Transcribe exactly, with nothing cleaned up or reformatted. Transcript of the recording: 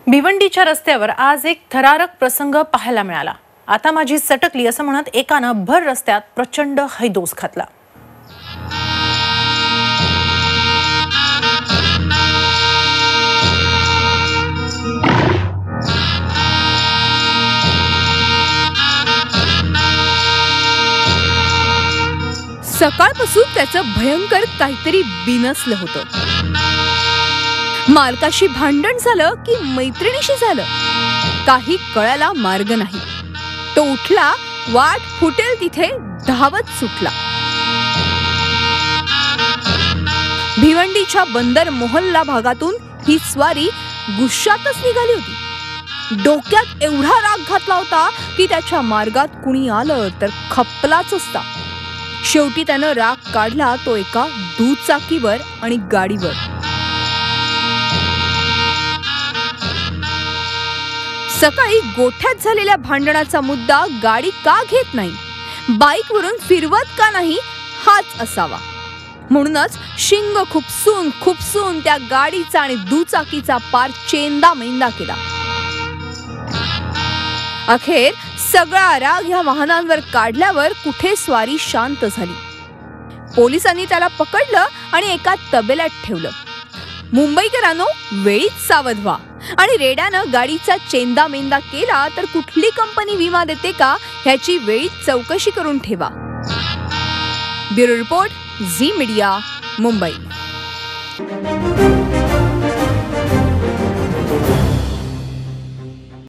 भिवंडीच्या रस्त्यावर आज एक थरारक प्रसंग पाहायला मिळाला। आता माझी सटकली असं म्हणत एकानं भर रस्त्यात प्रचंड हैदोस घातला। सकाळपासून त्याचं भयंकर काहीतरी बिनसलं होतं। मालकाशी भांडण झालं की मैत्रिणीशी झालं काही कळायला मार्ग नाही। तो उठला, वाट फुटेल तिथे धावत सुटला। भिवंडीच्या बंदर मोहल्ला भागातून ही स्वारी गुस्सातच निघाली होती। डोक्यात एवढा राग घातला होता की त्याच्या मार्गात कुणी आलं तर खपलाच असता। शेवटी त्यानं राग काढला तो एका दुचाकीवर आणि गाडीवर। सकाळी गोठ्यात झालेल्या भांडणाचा मुद्दा गाडी का घेत नाही, बाईकवरून फिरवत का नाही हाच असावा। म्हणूनच शिंग खुपसून खुपसून त्या गाडीचा आणि दुचाकीचा पार चेंदा मेंदा केला। अखेर सगळा राग ह्या वाहनांवर काढल्यावर कुठे स्वारी शांत झाली। पोलिसांनी त्याला पकडलं आणि एका तबेल्यात ठेवलं। मुंबईकरांनो, वेळीच सावध व्हा आणि रेड्यानं गाडीचा चेंदा मेंदा केला तर कुठली कंपनी विमा देते का ह्याची वेळीच चौकशी करून ठेवा। Bureau report, Zee Media, Mumbai.